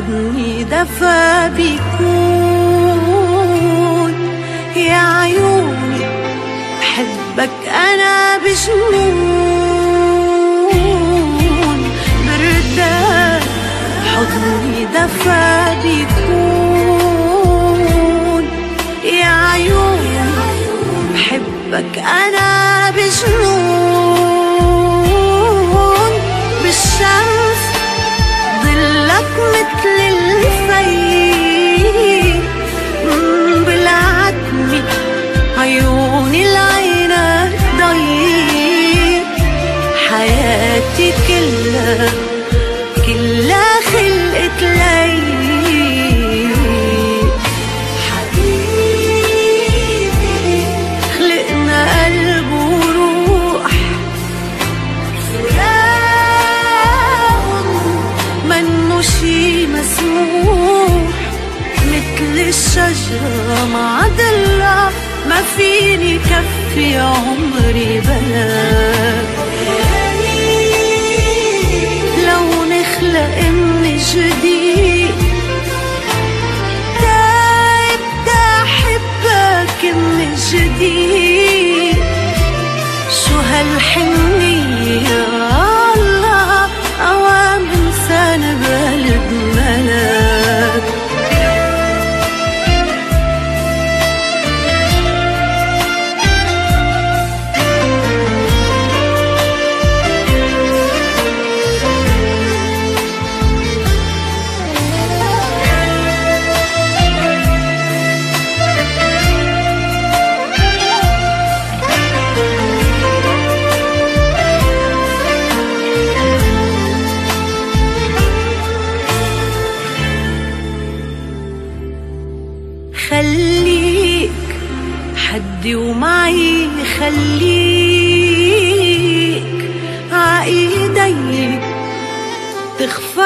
حضني دفا بيكون. يا عيوني بحبك أنا بجنون، بردان حضني دفا بيكون. يا عيوني بحبك أنا بجنون، بالشمس ضلك مثل الفيل، بالعتمة عيوني العينك ضيق. حياتي كلها خلقت لي حبيبي، خلقنا قلب وروح، فراق منه شي مسموح. مثل الشجرة مع ضلها ما فيني كفي عمري بلاك. لو نخلق من جديد تبدأ أحبك من جديد. شو هالحنية الله، أوام إنسان بقلب ملاك. خليك حدي ومعي، خليك عايدي تخفى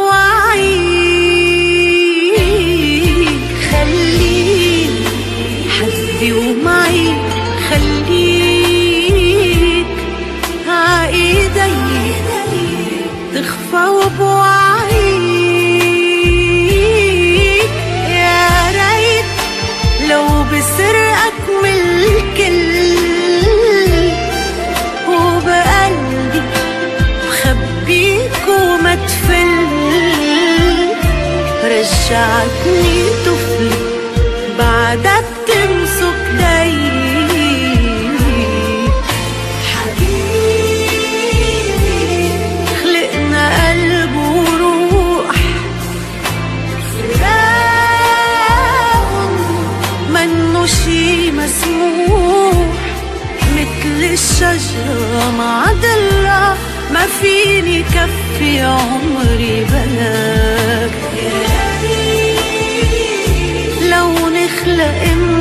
وبوعيك. خليك حدي ومعي، خليك عايدي تخفى وبوعيك. يا ريت لو بسرقك من الكل وبقلبي بخبيك وما تفل. رجعتني طفل بعدك تمسك دي حبيبي، خلقنا قلب وروح، فراق منه شي مسموح. مثل الشجرة مع ضلها ما فيني كفي عمري بلاك. لو نخلق